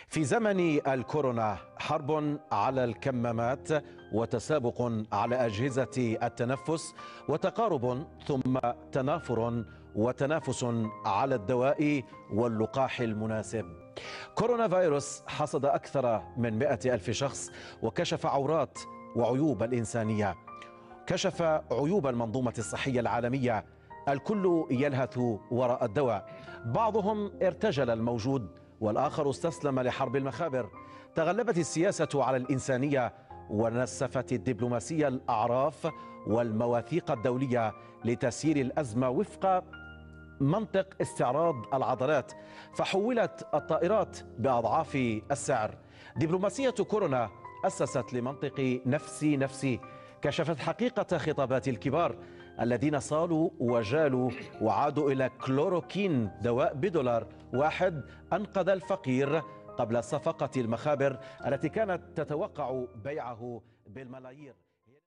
في زمن الكورونا حرب على الكمامات وتسابق على أجهزة التنفس وتقارب ثم تنافر وتنافس على الدواء واللقاح المناسب. كورونا فيروس حصد أكثر من 100,000 شخص وكشف عورات وعيوب الإنسانية، كشف عيوب المنظومة الصحية العالمية. الكل يلهث وراء الدواء، بعضهم ارتجل الموجود والآخر استسلم لحرب المخابر. تغلبت السياسة على الإنسانية ونسفت الدبلوماسية الأعراف والمواثيق الدولية لتسيير الأزمة وفق منطق استعراض العضلات، فحولت الطائرات بأضعاف السعر. دبلوماسية كورونا أسست لمنطق نفسي نفسي، كشفت حقيقة خطابات الكبار الذين صالوا وجالوا وعادوا إلى كلوروكين، دواء $1 أنقذ الفقير قبل صفقة المخابر التي كانت تتوقع بيعه بالملايير.